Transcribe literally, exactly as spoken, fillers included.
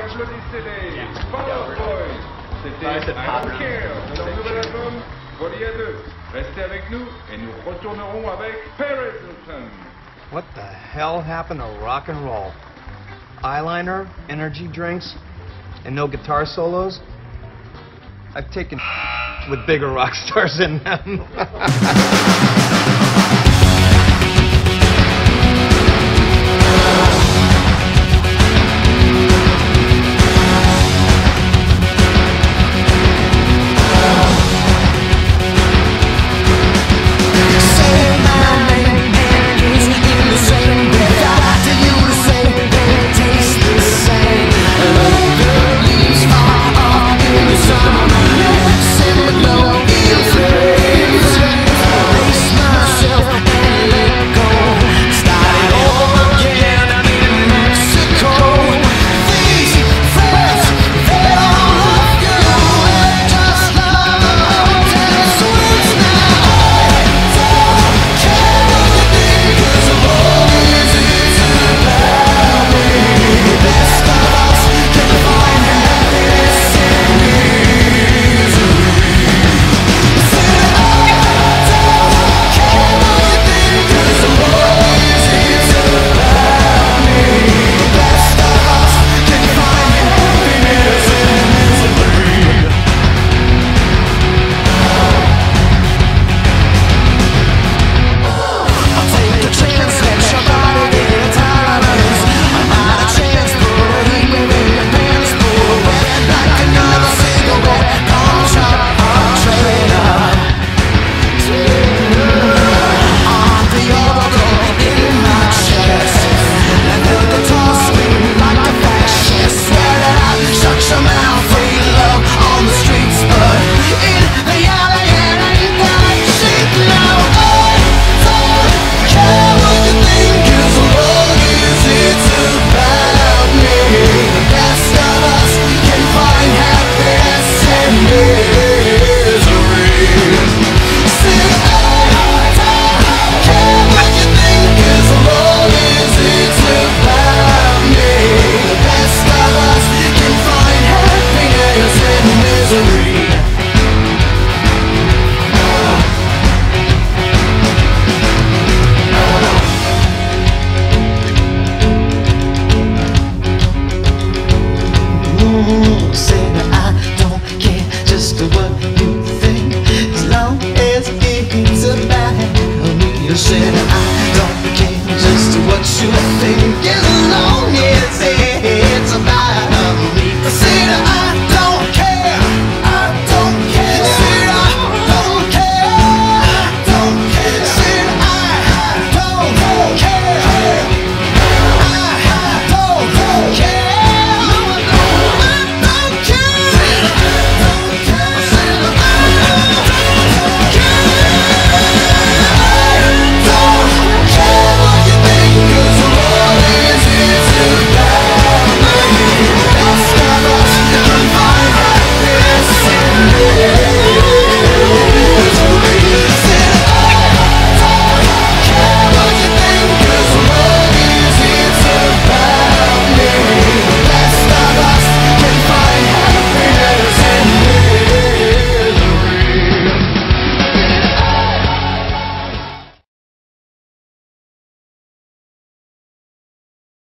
applaudissez-les. Fall Out Boy. C'était I Don't Care de leur nouvel album Folie à deux. Restez avec nous et nous retournerons avec Paris Hilton. What the hell happened to rock and roll? Eyeliner, energy drinks, and no guitar solos? I've taken with bigger rock stars in them.